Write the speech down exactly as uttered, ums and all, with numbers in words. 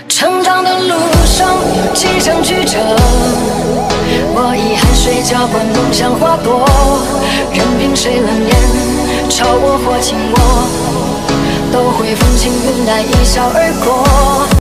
成长的路上有几程曲折，我以汗水浇灌梦想花朵，任凭谁冷眼嘲我或轻我，都会风轻云淡一笑而过。